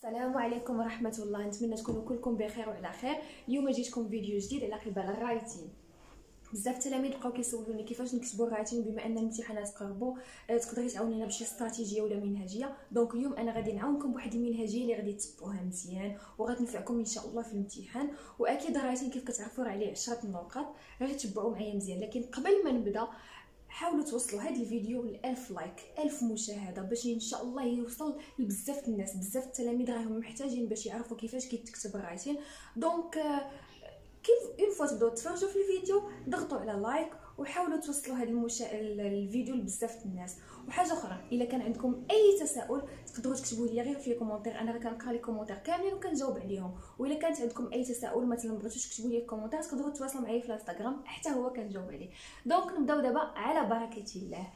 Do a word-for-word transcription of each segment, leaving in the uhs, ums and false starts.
السلام عليكم ورحمه الله. نتمنى تكونوا كلكم بخير وعلى خير. اليوم جيتكم فيديو جديد على قبال الرايتين. بزاف التلاميذ بقاو كيسولوني كيفاش نكتبوا الرايتين بما ان الامتحانات قربوا. أه تقدري تعاونينا بشي استراتيجيه ولا منهجيه؟ دونك اليوم انا غادي نعاونكم بواحد المنهجيه اللي غادي تتبعوها مزيان وغتنفعكم ان شاء الله في الامتحان. واكيد الرايتين كيف كتعرفوا راه عليه عشرة نقاط، غير تبعوا معايا مزيان. لكن قبل ما نبدا حاولوا توصلوا هذا الفيديو ل ألف لايك، ألف مشاهده، باش ان شاء الله يوصل لبزاف الناس. بزاف التلاميذ راهم محتاجين باش يعرفوا كيفاش كيتكتب الرايتين. دونك كيف اون فوا تبداو تفرجوا في الفيديو ضغطوا على لايك وحاولوا توصلوا هذا المشا... الفيديو لبزاف الناس. وحاجه اخرى، الا كان عندكم اي تساؤل تقدروا تكتبوا لي غير في كومونتير، انا كنقرا لي كومونتير كاملين وكنجاوب عليهم. والا كانت عندكم اي تساؤل مثلا بغيتوش تكتبوا لي كومونتير تقدروا تواصلوا معايا في الانستغرام حتى هو كنجاوب عليه. دونك نبداو دابا على بركه الله.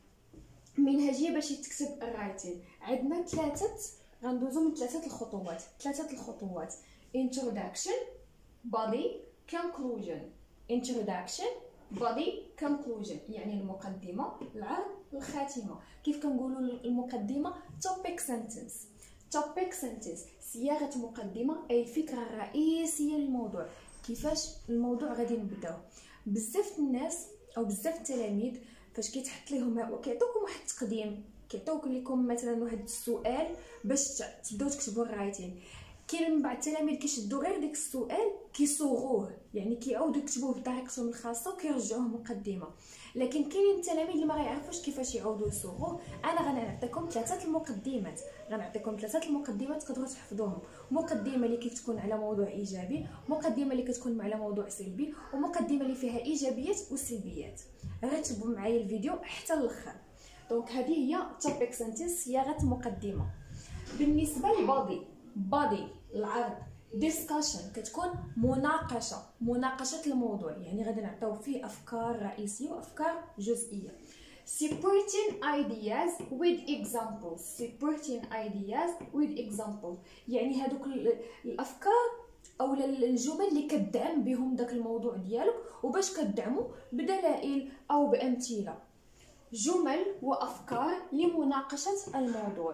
منهجيه باش تكتب الرايتين عندنا ثلاثه، غندوزو من ثلاثه الخطوات. ثلاثه الخطوات: introduction, body, conclusion. introduction, body, conclusion يعني المقدمه، العرض، الخاتمه. كيف كنقولوا المقدمه؟ topic sentence. topic sentence صياغه مقدمه اي الفكره الرئيسيه للموضوع. كيفاش الموضوع غادي نبداو؟ بزاف الناس او بزاف التلاميذ فاش كيتحط لهم كيعطوكم واحد التقديم، كيعطوك لكم مثلا واحد السؤال باش تبداو تكتبوا الرايتين، كاين من بعض التلاميذ كيشدوا غير ديك السؤال كيصوغوه، يعني كيعاودوا يكتبوه بطريقتهم الخاصه وكيرجعوه مقدمه. لكن كاينين التلاميذ اللي ما غيعرفوش كيفاش يعاودوا يصوغوه. انا غنعطيكم ثلاثه المقدمات، غنعطيكم ثلاثه المقدمات تقدروا تحفظوهم. مقدمه اللي كيف تكون على موضوع ايجابي، مقدمه اللي كتكون على موضوع سلبي، ومقدمه اللي فيها ايجابيات وسلبيات. غير تبعوا معايا الفيديو حتى الاخر. دونك هذه هي توبيك سنتنس، صياغه مقدمه. بالنسبه للبادي، بادي العرض، discussion كتكون مناقشه، مناقشه الموضوع، يعني غادي نعطيو فيه افكار رئيسيه وافكار جزئيه. supporting ideas with examples. supporting ideas with examples يعني هذوك الافكار او الجمل اللي كتدعم بهم داك الموضوع ديالك، وباش كتدعمو بدلائل او بامثله. جمل وافكار لمناقشه الموضوع.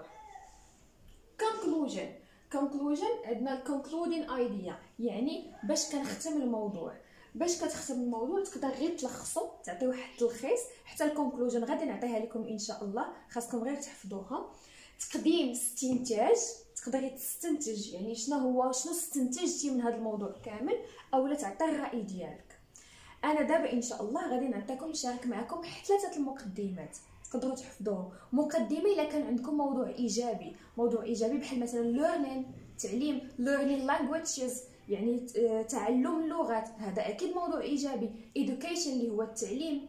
conclusion. conclusion عندنا concluding idea يعني باش كنختم الموضوع. باش كتختم الموضوع تقدر غير تلخصو، تعطي واحد التلخيص. حتى الكونكلوجن غادي نعطيها لكم ان شاء الله، خاصكم غير تحفظوها. تقديم استنتاج، تقدري تستنتج يعني شنو هو شنو استنتجتي من هذا الموضوع كامل، اولا تعطي الراي ديالك. انا دابا ان شاء الله غادي نعطيكم نشارك معكم ثلاثه المقدمات تقدروا تحفظوهم. مقدمه الا كان عندكم موضوع ايجابي، موضوع ايجابي بحال مثلا learning تعليم، learning languages يعني تعلم اللغات، هذا اكيد موضوع ايجابي. education اللي هو التعليم،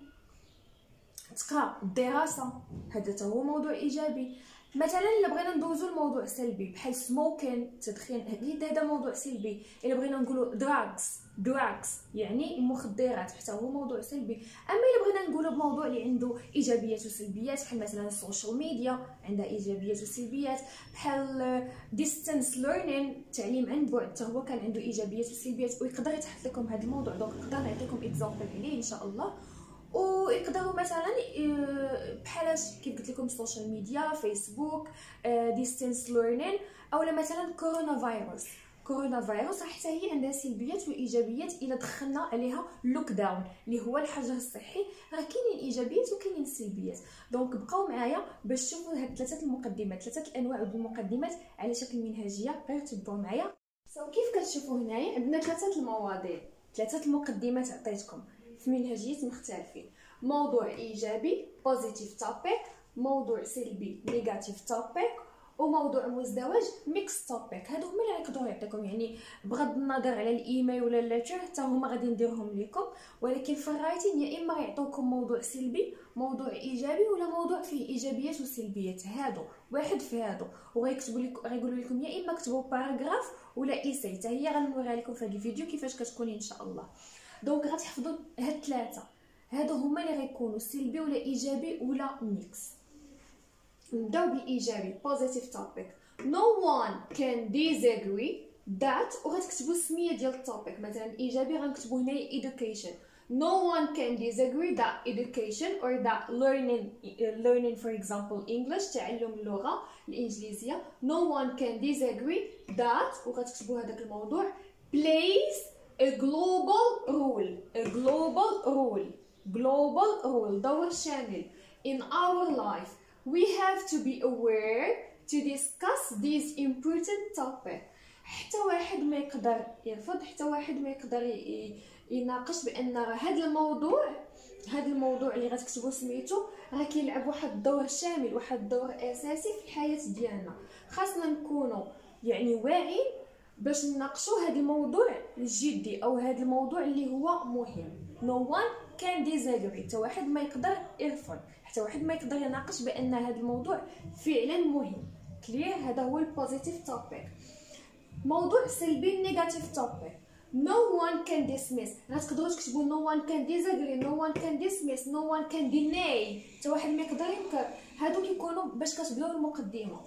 تقرا الدراسه، هذا حتى هو موضوع ايجابي. مثلا الا بغينا ندوزو الموضوع سلبي بحال سموكين التدخين، هذا موضوع سلبي. الا بغينا نقولوا drugs drugs يعني المخدرات، حتى هو موضوع سلبي. اما الا بغينا نقولوا بموضوع اللي عنده ايجابيات وسلبيات بحال مثلا السوشيال ميديا عندها ايجابيات وسلبيات، بحال distance learning التعليم عن بعد حتى هو كان عنده ايجابيات وسلبيات، ويقدر يتحط لكم هذا الموضوع. دونك نقدر نعطيكم اكزامبل عليه ان شاء الله. ويقدروا مثلا بحال كيف قلت لكم السوشيال ميديا، فيسبوك، ديستانس ليرنين، اولا مثلا كورونا فيروس. كورونا فيروس حتى هي عندها سلبيات وايجابيات. الا دخلنا عليها لوك داون اللي هو الحجر الصحي، راه كاينين ايجابيات وكاينين سلبيات. دونك بقاو معايا باش تشوفوا هاد ثلاثه المقدمات، ثلاثه الانواع ديال المقدمات على شكل منهجيه. غير تبعوا معايا. سو كيف كتشوفوا هنايا عندنا ثلاثه المواضيع، ثلاثه المقدمات عطيتكم في منهجيات مختلفين. موضوع ايجابي positive topic، موضوع سلبي negative topic، وموضوع مزدوج mixed topic. هادو هما اللي يقدروا يعطيكم، يعني بغض النظر على الايميل ولا الليتر حتى هما غادي نديرهم لكم. ولكن في الرايتين يا اما يعطوكم موضوع سلبي، موضوع ايجابي، ولا موضوع فيه ايجابيات وسلبيات. هادو واحد في هادو، وغيكتبوا لكم غيقولوا لكم يا اما كتبوا باراغراف ولا ايساي. حتى هي غنوريها لكم في هذا الفيديو كيفاش كتكون ان شاء الله. دونك غتحفظوا هاد الثلاثه، هادو هما اللي غيكونوا سلبي ولا ايجابي ولا ميكس. نبداو بالايجابي positive topic. no one can disagree that، وغتكتبوا السميه ديال التوبيك. مثلا ايجابي غنكتبوا هنا education، no one can disagree that education or that learning learning for example English تعلم اللغة الإنجليزية no one can disagree that وغتكتبوا هذاك الموضوع plays a global role a global role global role دور شامل in our life. We have to be aware to discuss these important topics. حتى واحد ما يقدر يرفض، حتى واحد ما يقدر يناقش بان هذا الموضوع هذا الموضوع اللي غتكتبوا سميتو راه كيلعب واحد الدور شامل، واحد الدور اساسي في الحياه ديالنا. خاصنا نكونوا يعني واعيين باش نناقشوا هذا الموضوع الجدي او هذا الموضوع اللي هو مهم. no one can disagree، حتى واحد ما يقدر يرفض، حتى واحد ما يقدر يناقش بان هذا الموضوع فعلا مهم. كلير؟ هذا هو البوزيتيف توبيك. موضوع سلبي النيجاتيف توبيك no one can dismiss. غتقدروا تكتبوا no one can disagree no one can dismiss no one can deny، حتى واحد ما يقدر ينكر. هادو كيكونوا باش كتبداو المقدمه.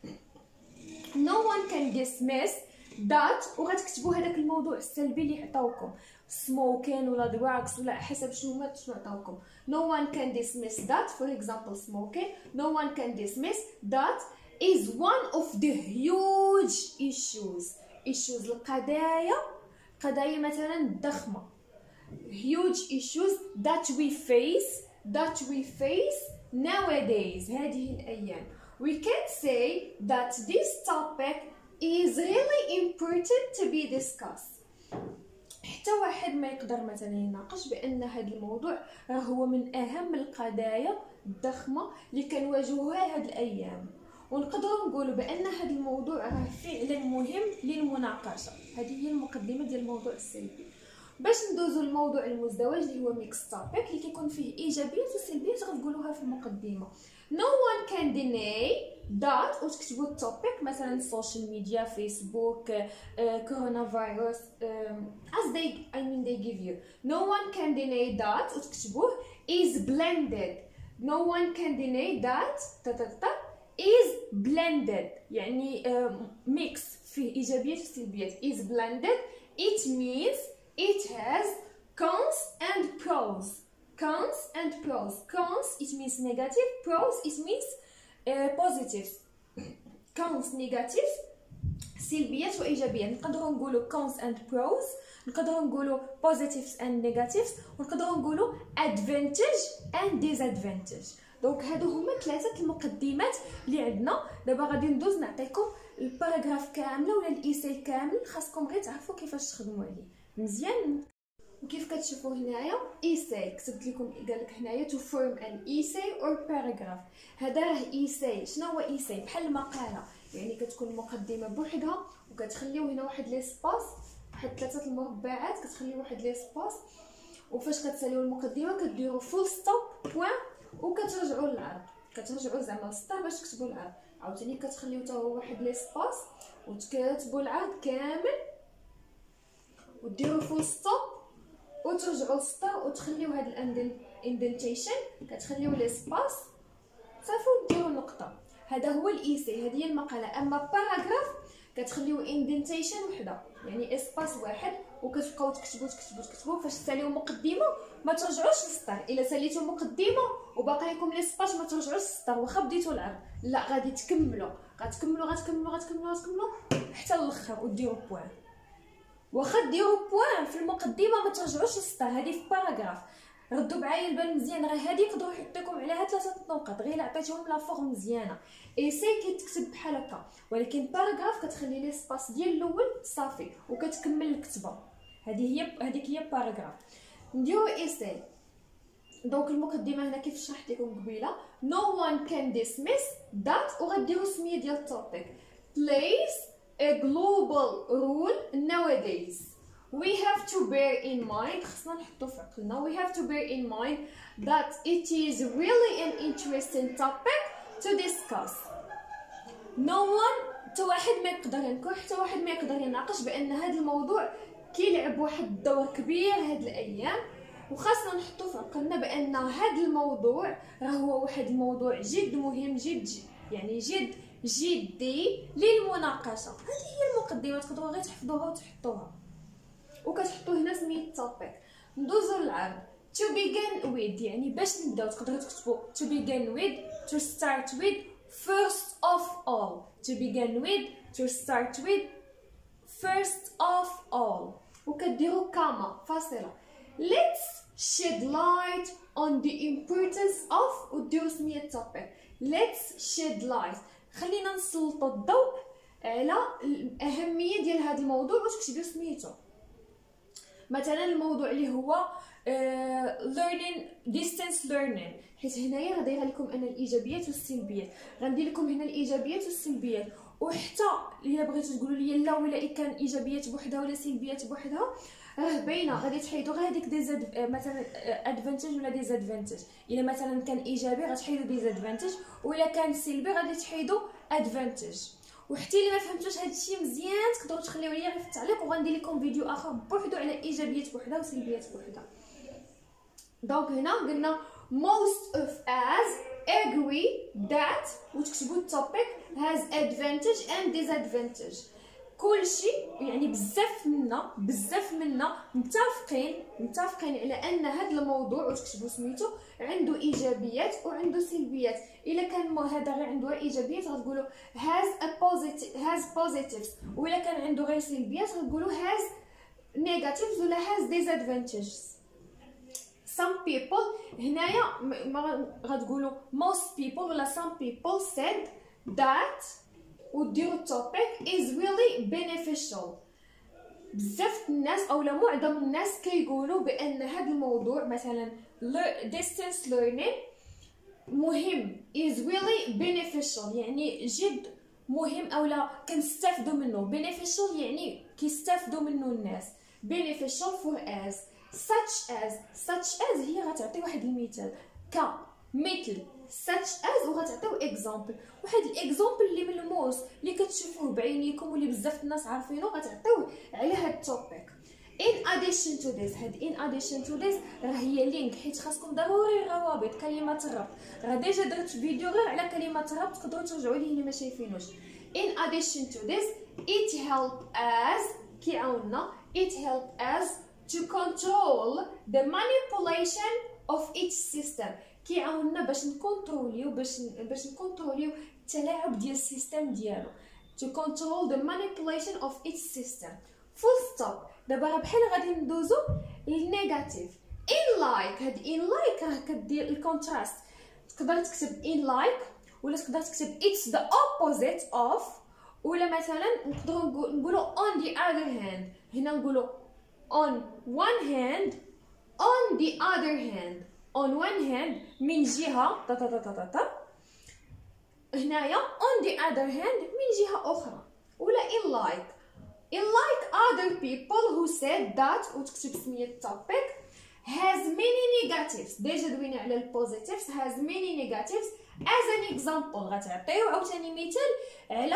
no one can dismiss that وغتكتبوا هذاك الموضوع السلبي اللي عطاوكم smoking ولا drugs ولا حسب شنو ما شنو عطاوكم. no one can dismiss that for example smoking no one can dismiss that is one of the huge issues issues القضايا قضايا مثلا الضخمه huge issues that we face that we face nowadays هذه الايام. we can say that this topic is really important to be discussed. حتى واحد ما يقدر مثلا يناقش بان هذا الموضوع راه هو من اهم القضايا الضخمه اللي كنواجهوها هاد الايام، ونقدروا نقولوا بان هذا الموضوع راه فعلا مهم للمناقشه. هذه هي المقدمه ديال الموضوع السلبي. باش ندوزو للموضوع المزدوج اللي هو ميكس توبيك اللي كيكون فيه ايجابيات وسلبيات غتقولوها في المقدمه. no one can deny that وتكتبوا التوبيك مثلا السوشيال ميديا فيسبوك كورونا فيروس as they I mean they give you no one can deny that وتكتبوه is blended. no one can deny that تا تا تا is blended يعني mix فيه ايجابيات وسلبيات. is blended it means it has cons and pros. cons and pros. cons it means negative, pros it means uh, positives. cons negative سلبيات وايجابيات. نقدروا نقولوا cons and pros، نقدروا نقولوا positives and negatives، ونقدروا نقولوا advantage and disadvantage. دونك هادو هما ثلاثه المقدمات اللي عندنا. دابا غادي ندوز نعطيكم الباراغراف كامله ولا الايساي كامل، خاصكم غير تعرفوا كيفاش تخدموا عليه مزيان. وكيف كتشوفوا هنايا ايساي كتبت لكم قال لك هنايا to form an essay or paragraph. هذا راه ايساي. شنو هو ايساي؟ بحال المقاله، يعني كتكون المقدمه بوحدها وكتخليو هنا واحد لي سباس واحد ثلاثه المربعات كتخليو واحد لي سباس، وفاش كتساليو المقدمه كديروا فول ستوب بوين وكترجعوا للعرض، كترجعوا زعما للسطر باش تكتبوا العرض. عاوتاني كتخليو حتى هو واحد لي سباس وتكتبوا العرض كامل وديروا فول ستوب وترجعوا للسطر وتخليو هاد الاندنتيشن كتخليو لي سباس صافي وديروا نقطه. هذا هو الايساي، هذه هي المقاله. اما باراغراف كتخليو اندنتيشن وحده يعني اسباس واحد وكتبقاو تكتبوا تكتبوا تكتبوا. فاش تساليو مقدمه ما ترجعوش للسطر. الا ساليتو مقدمه وباقي لكم لي سباس ما ترجعوش للسطر واخا بديتو العرض، لا غادي تكملوا غتكملوا غتكملوا غتكملوا غتكملوا حتى الاخر وديروا بوين. واخا ديروا بوين في المقدمه ما ترجعوش للسطر. هذه في باراغراف. ردوا معايا البال مزيان، راه هذه يقدروا يحطيكم عليها ثلاثه نقط غير عطيتهم لا فورم مزيانه. ايساي كيتكتب بحال هكا، ولكن باراغراف كتخلي لي سباس ديال الاول صافي وكتكمل الكتابه. هذه هي هذيك هي باراغراف. نديرو ايساي. دونك المقدمه هنا كيف شرحت لكم قبيله no one can dismiss that وغديروا سميه ديال التوبيك plays a global role nowadays. We have to bear in mind خصنا نحطو في عقلنا we have to bear in mind that it is really an interesting topic to discuss. no one حتى واحد ما يقدر ينكر، حتى واحد ما يقدر يناقش بان هذا الموضوع كيلعب واحد الدور كبير هاد الايام، وخاصنا نحطو في عقلنا بان هذا الموضوع راه هو واحد الموضوع جد مهم جد يعني جد جدي للمناقشه. هذه هي المقدمه، تقدروا غير تحفظوها وتحطوها وكتحطوا هنا سميه التوبيك. ندوزو للعرض. to begin with يعني باش نبداو تقدروا تكتبوا to begin with, to start with, first of all. to begin with, to start with, first of all. وكديروا كاما فاصله. let's shed light on the importance of وديروا سميه topic. let's shed light خلينا نسلطوا الضوء على الاهميه ديال هذا الموضوع وتكتبوا سميتو. مثلا الموضوع اللي هو uh, learning distance learning، حيت هنايا غادير لكم انا الايجابيات والسلبيات. غندير لكم هنا الايجابيات والسلبيات، وحتى الا بغيتو تقولوا لي لا ولا كان ايجابيات بوحدها ولا سلبيات بوحدها راه باينه. غادي تحيدوا غير هذيك دي زاد مثلا ادفانتاج ولا دي زادفانتاج. الا مثلا كان ايجابي غتحيدوا دي زادفانتاج، ولا كان سلبي غادي تحيدوا ادفانتاج. وحتى الا ما فهمتوش هذا الشيء مزيان تقدروا تخليوه ليا غير في التعليق، وغندير لكم فيديو اخر بوحدو على ايجابيات بوحدها وسلبيات بوحدها. دونك هنا قلنا most of us agree that وتكتبوا التوبيك has advantage and disadvantage. كلشي يعني بزاف منا بزاف منا متفقين متفقين على ان هذا الموضوع وتكتبوا سميتو عنده ايجابيات وعنده سلبيات. الا كان هذا غير عنده ايجابيات غتقولوا has a positive has positives، ولا كان عنده غير سلبيات غتقولوا has negatives ولا has disadvantages. some people هنايا ما غتقولوا most people ولا some people said that وديروا التوبيك is really beneficial. بزاف الناس اولا معظم الناس كيقولوا بان هذا الموضوع مثلا distance learning مهم is really beneficial يعني جد مهم اولا كنستافدوا منه. beneficial يعني كيستافدوا منه الناس. beneficial for as such as such as هي غتعطي واحد المثال ك مثل such as وغتعطيو example. واحد الاكزامبل اللي ملموس اللي كتشوفوه بعينيكم واللي بزاف الناس عارفينه غتعطيوه على هاد التوبيك. in addition to this هاد in addition to this راه هي لينك، حيت خاصكم ضروري روابط كلمات الربط. راه ديجا درت فيديو غير على كلمات الربط تقدروا ترجعوا ليه اللي ما شايفينوش. in addition to this it help us كيعاوننا it help us to control the manipulation of each system. كيعاوننا باش نكونتروليو باش باش نكونتروليو التلاعب ديال السيستم ديالو. to control the manipulation of each system. full stop. دابا راه بحال غادي ندوزو للنيجاتيف. in like هاد in like راه كدير الكونتراست. تقدر تكتب in like ولا تقدر تكتب it's the opposite of، ولا مثلا نقدروا نقولوا on the other hand. هنا نقولوا on one hand on the other hand. on one hand من جهة تا تا تا تا تا هنايا on the other hand من جهة أخرى. ولا in like in like other people who said that وتكتب سمية التوبيك has many negatives. ديجا دوينا على البوزيتيفز has many negatives as an example. غتعطيو عاوتاني مثال على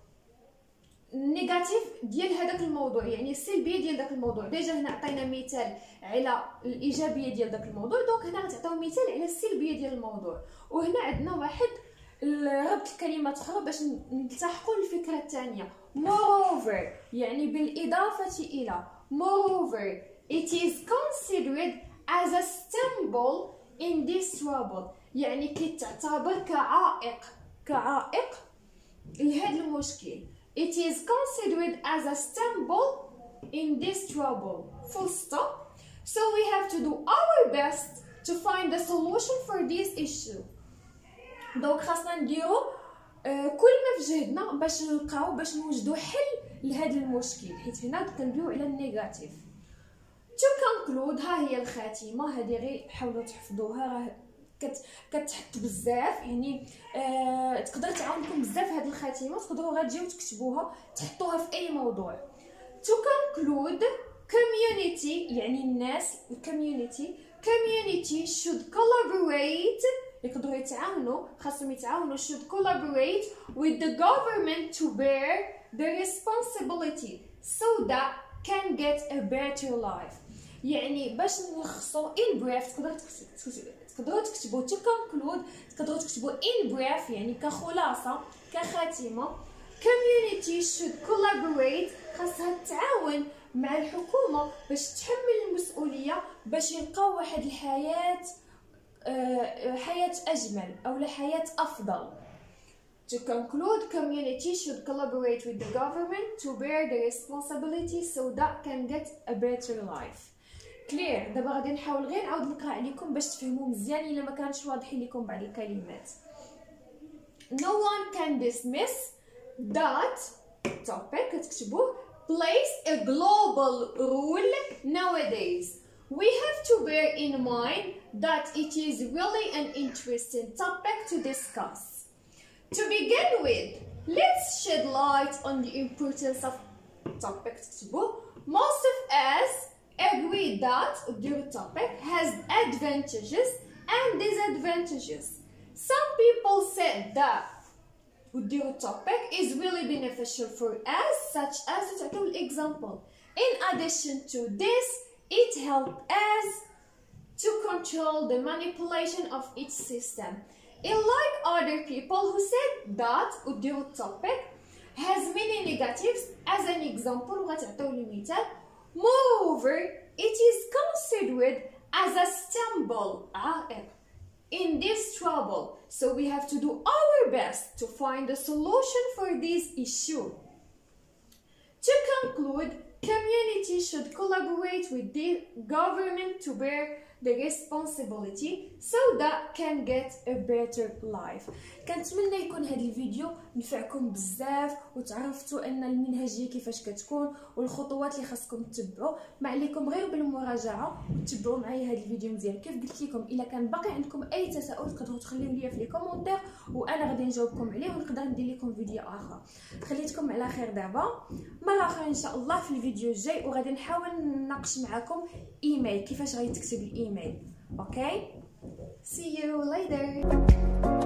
النيجاتيف ديال هذاك الموضوع يعني السلبيه ديال داك الموضوع. ديجا هنا عطينا مثال على الايجابيه ديال داك الموضوع، دونك هنا غتعطيو مثال على السلبيه ديال الموضوع. وهنا عندنا واحد ربط الكلمات اخرى باش نلتحقوا الفكره الثانيه. moreover يعني بالاضافه الى. moreover it is considered as a stumble in this trouble يعني كتعتبر كعائق كعائق لهذا المشكل. it is considered as a stumble in this trouble. full stop. so we have to do our best to find a solution for this issue. دونك خاصنا نديرو آه كل ما في جهدنا باش نلقاو باش نوجدو حل لهذا المشكل، حيت هنا كندويو على النيجاتيف. to conclude ها هي الخاتمه. هذه غير حاولوا تحفظوها راه كت كتحط بزاف يعني آه تقدر تعاونكم بزاف هذه الخاتمه. تقدروا غير تجيو تكتبوها تحطوها في اي موضوع. to conclude community يعني الناس community community should collaborate يقدروا يتعاونوا خاصهم يتعاونوا should collaborate with the government to bear the responsibility so that can get a better life. يعني باش نلخصوا in brief تقدروا تقدروا تكتبوا to conclude تقدروا تكتبوا in brief يعني كخلاصه كخاتمه community should collaborate خاصها تعاون مع الحكومة باش تحمل المسؤولية باش يلقاو واحد الحياة حياة أجمل أو لحياة أفضل. To conclude, community should collaborate with the government to bear the responsibility so that can get a better life. Clear. دابا غادي نحاول غير نعاود نقرا عليكم باش تفهموا مزيان الا ما كانش واضحين لكم بعض الكلمات. No one can dismiss that topic كتكتبوه plays a global role nowadays. We have to bear in mind that it is really an interesting topic to discuss. To begin with, let's shed light on the importance of topic تكتبوه. Most of us agree that the topic has advantages and disadvantages. Some people said that the topic is really beneficial for us, such as an example. In addition to this, it helps us to control the manipulation of each system. Unlike other people who said that the topic has many negatives, as an example, moreover, it is considered as a stumble in this trouble, so we have to do our best to find a solution for this issue. To conclude, community should collaborate with the government to bear the responsibility so that can get a better life. كنتمنى يكون هذا الفيديو نفعكم بزاف وتعرفتوا ان المنهجيه كيفاش كتكون والخطوات اللي خاصكم تتبعوا. ما عليكم غير بالمراجعه وتتبعوا معايا هذا الفيديو مزيان. كيف قلت لكم الا كان باقي عندكم اي تساؤل تقدروا تخليوه لي في لي كومونتير وانا غادي نجاوبكم عليه ونقدر ندير لكم فيديو اخر. خليتكم على خير دابا مره اخرى ان شاء الله في الفيديو الجاي وغادي نحاول نناقش معكم ايميل كيفاش غادي تكتب الايميل. اوكي. See you later.